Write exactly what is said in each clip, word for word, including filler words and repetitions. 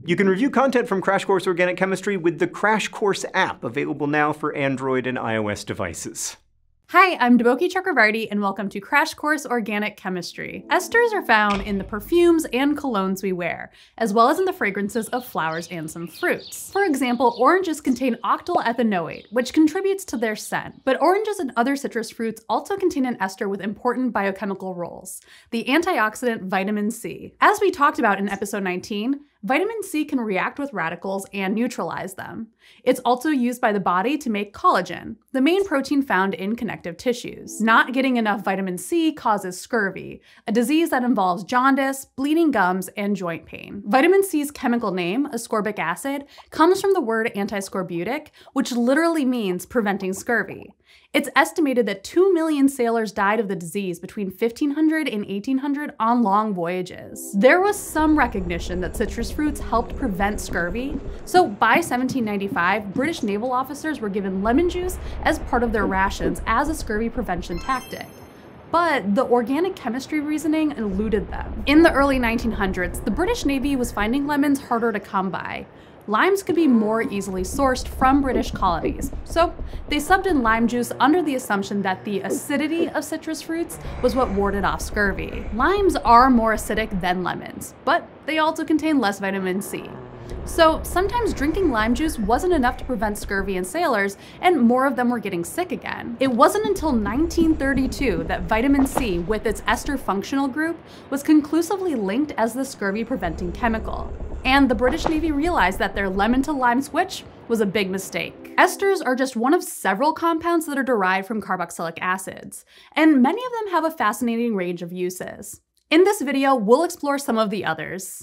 You can review content from Crash Course Organic Chemistry with the CrashCourse app, available now for Android and iOS devices. Hi, I'm Deboki Chakravarti, and welcome to Crash Course Organic Chemistry. Esters are found in the perfumes and colognes we wear, as well as in the fragrances of flowers and some fruits. For example, oranges contain octyl ethanoate, which contributes to their scent. But oranges and other citrus fruits also contain an ester with important biochemical roles, the antioxidant vitamin C. As we talked about in episode nineteen, vitamin C can react with radicals and neutralize them. It's also used by the body to make collagen, the main protein found in connective tissues. Not getting enough vitamin C causes scurvy, a disease that involves jaundice, bleeding gums, and joint pain. Vitamin C's chemical name, ascorbic acid, comes from the word antiscorbutic, which literally means preventing scurvy. It's estimated that two million sailors died of the disease between fifteen hundred and eighteen hundred on long voyages. There was some recognition that citrus fruits helped prevent scurvy, so by seventeen ninety-five, British naval officers were given lemon juice as part of their rations as a scurvy prevention tactic. But the organic chemistry reasoning eluded them. In the early nineteen hundreds, the British Navy was finding lemons harder to come by. Limes could be more easily sourced from British colonies, so they subbed in lime juice under the assumption that the acidity of citrus fruits was what warded off scurvy. Limes are more acidic than lemons, but they also contain less vitamin C. So sometimes drinking lime juice wasn't enough to prevent scurvy in sailors, and more of them were getting sick again. It wasn't until nineteen thirty-two that vitamin C, with its ester functional group, was conclusively linked as the scurvy-preventing chemical. And the British Navy realized that their lemon to lime switch was a big mistake. Esters are just one of several compounds that are derived from carboxylic acids, and many of them have a fascinating range of uses. In this video, we'll explore some of the others.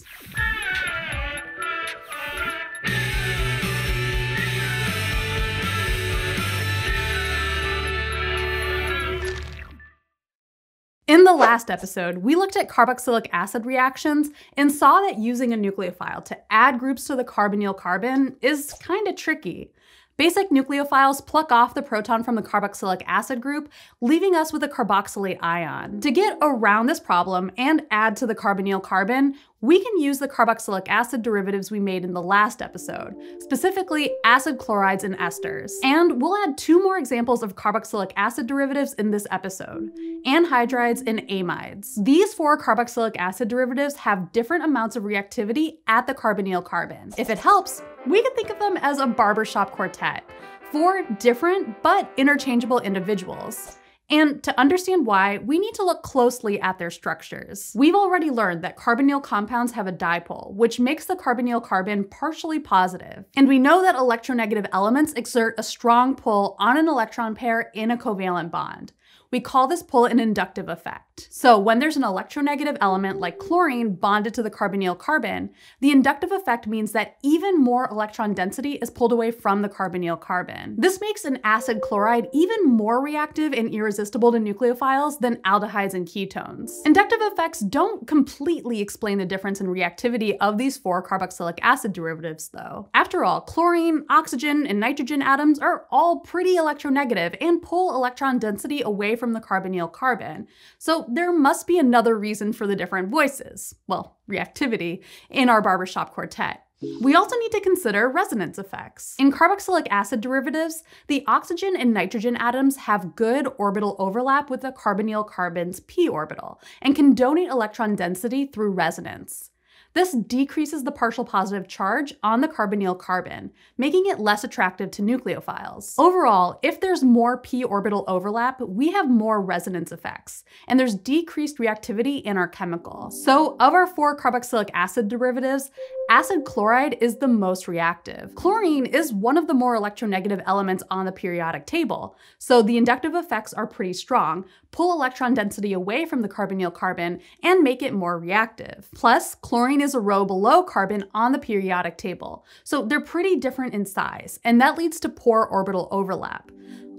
In the last episode, we looked at carboxylic acid reactions and saw that using a nucleophile to add groups to the carbonyl carbon is kind of tricky. Basic nucleophiles pluck off the proton from the carboxylic acid group, leaving us with a carboxylate ion. To get around this problem and add to the carbonyl carbon, we can use the carboxylic acid derivatives we made in the last episode, specifically acid chlorides and esters. And we'll add two more examples of carboxylic acid derivatives in this episode, anhydrides and amides. These four carboxylic acid derivatives have different amounts of reactivity at the carbonyl carbon. If it helps, we can think of them as a barbershop quartet, four different but interchangeable individuals. And to understand why, we need to look closely at their structures. We've already learned that carbonyl compounds have a dipole, which makes the carbonyl carbon partially positive. And we know that electronegative elements exert a strong pull on an electron pair in a covalent bond. We call this pull an inductive effect. So when there's an electronegative element like chlorine bonded to the carbonyl carbon, the inductive effect means that even more electron density is pulled away from the carbonyl carbon. This makes an acid chloride even more reactive and irresistible to nucleophiles than aldehydes and ketones. Inductive effects don't completely explain the difference in reactivity of these four carboxylic acid derivatives, though. After all, chlorine, oxygen, and nitrogen atoms are all pretty electronegative and pull electron density away from from the carbonyl carbon, so there must be another reason for the different voices, well, reactivity, in our barbershop quartet. We also need to consider resonance effects. In carboxylic acid derivatives, the oxygen and nitrogen atoms have good orbital overlap with the carbonyl carbon's p orbital and can donate electron density through resonance. This decreases the partial positive charge on the carbonyl carbon, making it less attractive to nucleophiles. Overall, if there's more p orbital overlap, we have more resonance effects, and there's decreased reactivity in our chemical. So of our four carboxylic acid derivatives, acid chloride is the most reactive. Chlorine is one of the more electronegative elements on the periodic table, so the inductive effects are pretty strong, pull electron density away from the carbonyl carbon, and make it more reactive. Plus, chlorine is a row below carbon on the periodic table, so they're pretty different in size, and that leads to poor orbital overlap.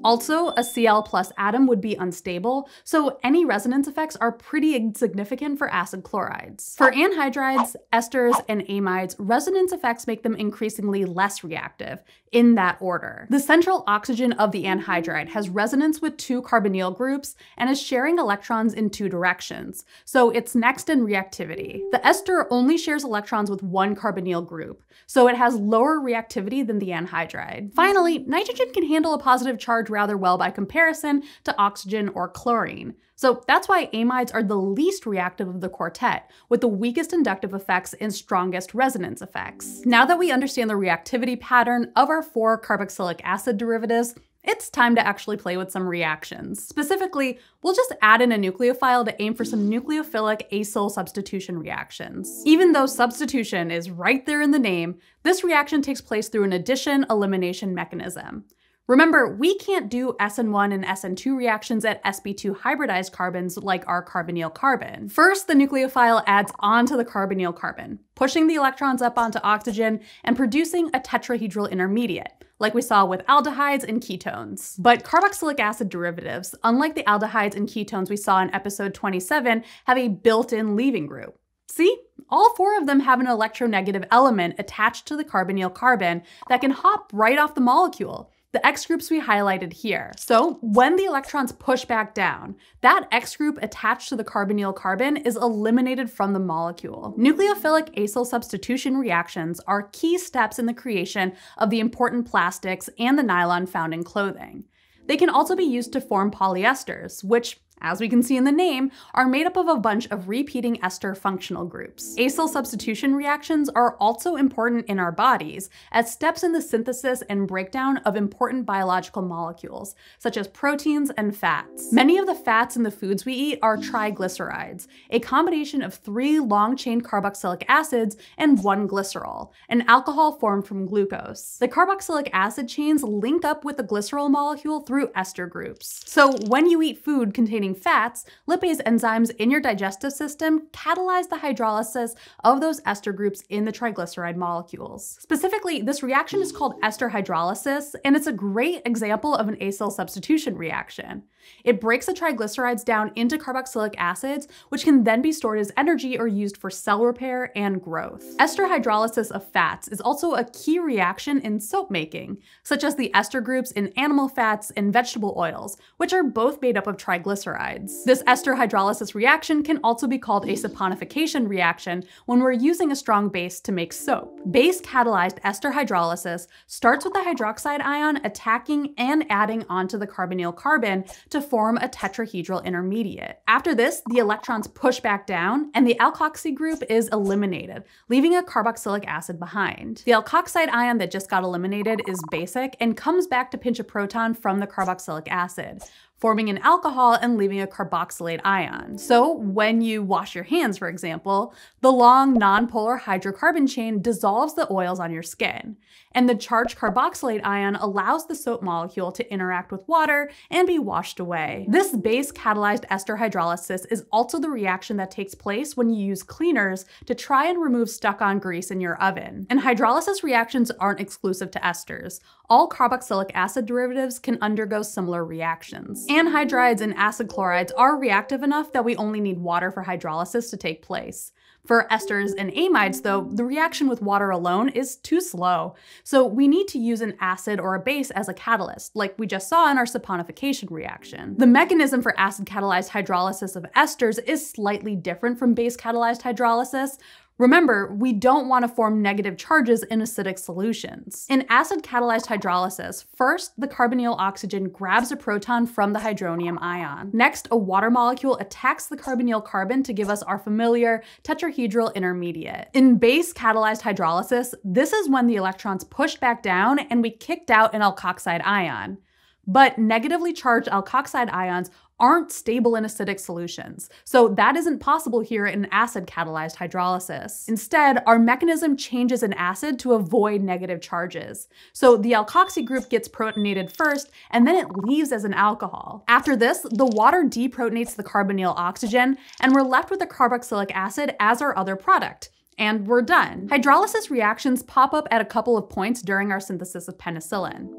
Also, a Cl plus atom would be unstable, so any resonance effects are pretty insignificant for acid chlorides. For anhydrides, esters, and amides, resonance effects make them increasingly less reactive, in that order. The central oxygen of the anhydride has resonance with two carbonyl groups and is sharing electrons in two directions, so it's next in reactivity. The ester only shares electrons with one carbonyl group, so it has lower reactivity than the anhydride. Finally, nitrogen can handle a positive charge rather well by comparison to oxygen or chlorine. So that's why amides are the least reactive of the quartet, with the weakest inductive effects and strongest resonance effects. Now that we understand the reactivity pattern of our four carboxylic acid derivatives, it's time to actually play with some reactions. Specifically, we'll just add in a nucleophile to aim for some nucleophilic acyl substitution reactions. Even though substitution is right there in the name, this reaction takes place through an addition-elimination mechanism. Remember, we can't do S N one and S N two reactions at s p two hybridized carbons like our carbonyl carbon. First, the nucleophile adds onto the carbonyl carbon, pushing the electrons up onto oxygen and producing a tetrahedral intermediate, like we saw with aldehydes and ketones. But carboxylic acid derivatives, unlike the aldehydes and ketones we saw in episode twenty-seven, have a built-in leaving group. See? All four of them have an electronegative element attached to the carbonyl carbon that can hop right off the molecule, the X groups we highlighted here. So when the electrons push back down, that X group attached to the carbonyl carbon is eliminated from the molecule. Nucleophilic acyl substitution reactions are key steps in the creation of the important plastics and the nylon found in clothing. They can also be used to form polyesters, which, as we can see in the name, are made up of a bunch of repeating ester functional groups. Acyl substitution reactions are also important in our bodies as steps in the synthesis and breakdown of important biological molecules, such as proteins and fats. Many of the fats in the foods we eat are triglycerides, a combination of three long-chain carboxylic acids and one glycerol, an alcohol formed from glucose. The carboxylic acid chains link up with the glycerol molecule through ester groups. So when you eat food containing fats, lipase enzymes in your digestive system catalyze the hydrolysis of those ester groups in the triglyceride molecules. Specifically, this reaction is called ester hydrolysis, and it's a great example of an acyl substitution reaction. It breaks the triglycerides down into carboxylic acids, which can then be stored as energy or used for cell repair and growth. Ester hydrolysis of fats is also a key reaction in soap making, such as the ester groups in animal fats and vegetable oils, which are both made up of triglycerides. This ester hydrolysis reaction can also be called a saponification reaction when we're using a strong base to make soap. Base-catalyzed ester hydrolysis starts with the hydroxide ion attacking and adding onto the carbonyl carbon to form a tetrahedral intermediate. After this, the electrons push back down and the alkoxy group is eliminated, leaving a carboxylic acid behind. The alkoxide ion that just got eliminated is basic and comes back to pinch a proton from the carboxylic acid, forming an alcohol and leaving a carboxylate ion. So when you wash your hands, for example, the long nonpolar hydrocarbon chain dissolves the oils on your skin, and the charged carboxylate ion allows the soap molecule to interact with water and be washed away. This base-catalyzed ester hydrolysis is also the reaction that takes place when you use cleaners to try and remove stuck-on grease in your oven. And hydrolysis reactions aren't exclusive to esters. All carboxylic acid derivatives can undergo similar reactions. Anhydrides and acid chlorides are reactive enough that we only need water for hydrolysis to take place. For esters and amides, though, the reaction with water alone is too slow, so we need to use an acid or a base as a catalyst, like we just saw in our saponification reaction. The mechanism for acid-catalyzed hydrolysis of esters is slightly different from base-catalyzed hydrolysis. Remember, we don't want to form negative charges in acidic solutions. In acid-catalyzed hydrolysis, first, the carbonyl oxygen grabs a proton from the hydronium ion. Next, a water molecule attacks the carbonyl carbon to give us our familiar tetrahedral intermediate. In base-catalyzed hydrolysis, this is when the electrons pushed back down and we kicked out an alkoxide ion. But negatively charged alkoxide ions aren't stable in acidic solutions, so that isn't possible here in acid-catalyzed hydrolysis. Instead, our mechanism changes an acid to avoid negative charges. So the alkoxy group gets protonated first, and then it leaves as an alcohol. After this, the water deprotonates the carbonyl oxygen, and we're left with the carboxylic acid as our other product. And we're done. Hydrolysis reactions pop up at a couple of points during our synthesis of penicillin.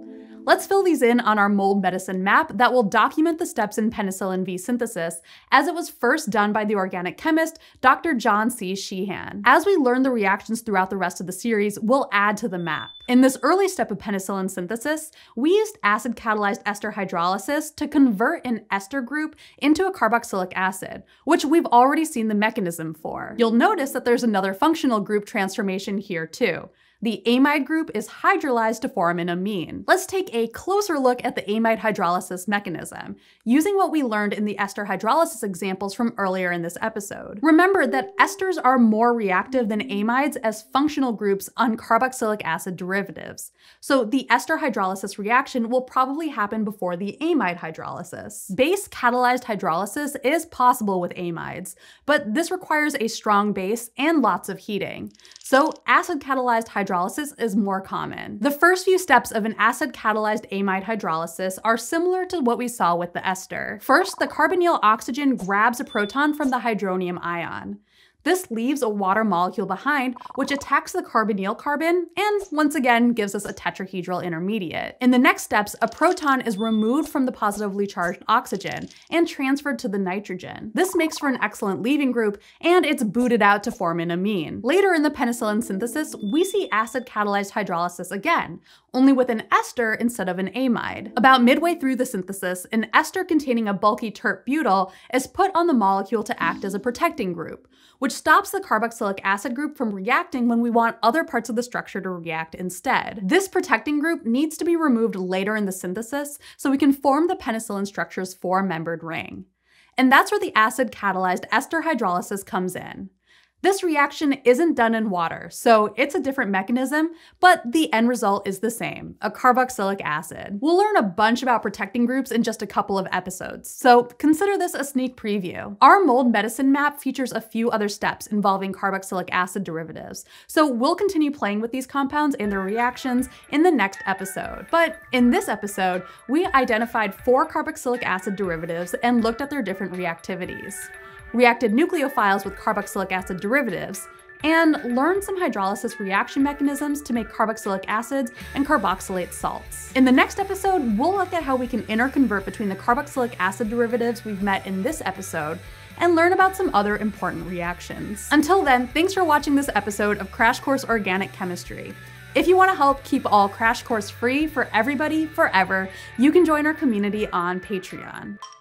Let's fill these in on our mold medicine map that will document the steps in penicillin V synthesis, as it was first done by the organic chemist Doctor John C. Sheehan. As we learn the reactions throughout the rest of the series, we'll add to the map. In this early step of penicillin synthesis, we used acid-catalyzed ester hydrolysis to convert an ester group into a carboxylic acid, which we've already seen the mechanism for. You'll notice that there's another functional group transformation here too. The amide group is hydrolyzed to form an amine. Let's take a closer look at the amide hydrolysis mechanism, using what we learned in the ester hydrolysis examples from earlier in this episode. Remember that esters are more reactive than amides as functional groups on carboxylic acid derivatives. So the ester hydrolysis reaction will probably happen before the amide hydrolysis. Base catalyzed hydrolysis is possible with amides, but this requires a strong base and lots of heating. So acid catalyzed hydrolysis hydrolysis is more common. The first few steps of an acid-catalyzed amide hydrolysis are similar to what we saw with the ester. First, the carbonyl oxygen grabs a proton from the hydronium ion. This leaves a water molecule behind, which attacks the carbonyl carbon and once again gives us a tetrahedral intermediate. In the next steps, a proton is removed from the positively charged oxygen and transferred to the nitrogen. This makes for an excellent leaving group, and it's booted out to form an amine. Later in the penicillin synthesis, we see acid-catalyzed hydrolysis again, only with an ester instead of an amide. About midway through the synthesis, an ester containing a bulky terp butyl is put on the molecule to act as a protecting group, which stops the carboxylic acid group from reacting when we want other parts of the structure to react instead. This protecting group needs to be removed later in the synthesis so we can form the penicillin structure's four-membered ring. And that's where the acid-catalyzed ester hydrolysis comes in. This reaction isn't done in water, so it's a different mechanism, but the end result is the same, a carboxylic acid. We'll learn a bunch about protecting groups in just a couple of episodes, so consider this a sneak preview. Our mold medicine map features a few other steps involving carboxylic acid derivatives, so we'll continue playing with these compounds and their reactions in the next episode. But in this episode, we identified four carboxylic acid derivatives and looked at their different reactivities, reacted nucleophiles with carboxylic acid derivatives, and learned some hydrolysis reaction mechanisms to make carboxylic acids and carboxylate salts. In the next episode, we'll look at how we can interconvert between the carboxylic acid derivatives we've met in this episode and learn about some other important reactions. Until then, thanks for watching this episode of Crash Course Organic Chemistry. If you want to help keep all Crash Course free for everybody forever, you can join our community on Patreon.